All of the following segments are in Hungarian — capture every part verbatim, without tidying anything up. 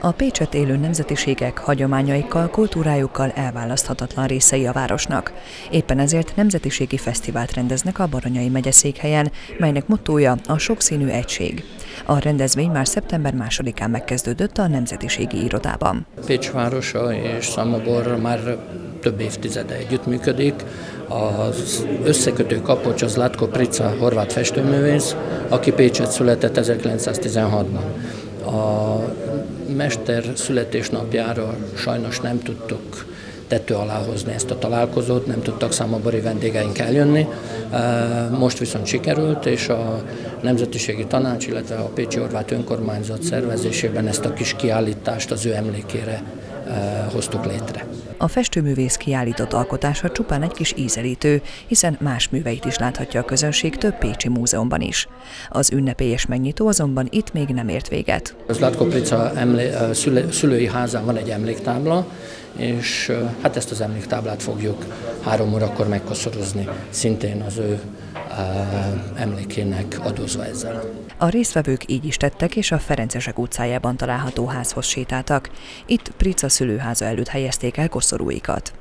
A Pécsett élő nemzetiségek hagyományaikkal, kultúrájukkal elválaszthatatlan részei a városnak. Éppen ezért nemzetiségi fesztivált rendeznek a Baranyai megyeszékhelyen, melynek mottója a sokszínű egység. A rendezvény már szeptember másodikán megkezdődött a Nemzetiségi Irodában. Pécs városa és Szamobor már több évtizede együttműködik. Az összekötő kapocs az Zlatko Prica, horvát festőművész, aki Pécsett született ezerkilencszáztizenhatban. A mester születésnapjára sajnos nem tudtuk tető alá hozni ezt a találkozót, nem tudtak szamobori vendégeink eljönni. Most viszont sikerült, és a Nemzetiségi Tanács, illetve a Pécsi Horvát Önkormányzat szervezésében ezt a kis kiállítást az ő emlékére hoztuk létre. A festőművész kiállított alkotása csupán egy kis ízelítő, hiszen más műveit is láthatja a közönség több pécsi múzeumban is. Az ünnepélyes megnyitó azonban itt még nem ért véget. Zlatko Prica emlé- szülő, szülői házán van egy emléktábla, és hát ezt az emléktáblát fogjuk három órakor megkoszorozni, szintén az ő emlékének adózva ezzel. A résztvevők így is tettek, és a Ferencesek utcájában található házhoz sétáltak. Itt Prica szülőháza előtt helyezték el koszorúikat.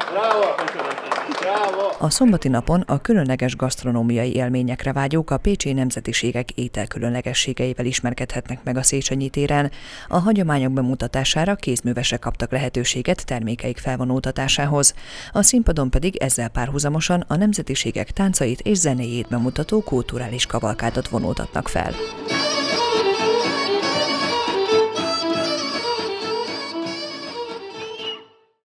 A szombati napon a különleges gasztronómiai élményekre vágyók a pécsi nemzetiségek ételkülönlegességeivel ismerkedhetnek meg a Széchenyi téren. A hagyományok bemutatására kézművesek kaptak lehetőséget termékeik felvonultatásához. A színpadon pedig ezzel párhuzamosan a nemzetiségek táncait és zenéjét bemutató kulturális kavalkádat vonultatnak fel.